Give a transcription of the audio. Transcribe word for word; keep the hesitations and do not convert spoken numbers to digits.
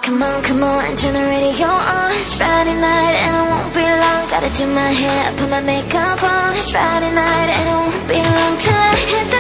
come on, come on, turn the radio on. It's Friday night and it won't be long. Gotta do my hair, put my makeup on. It's Friday night and it won't be long till I hit the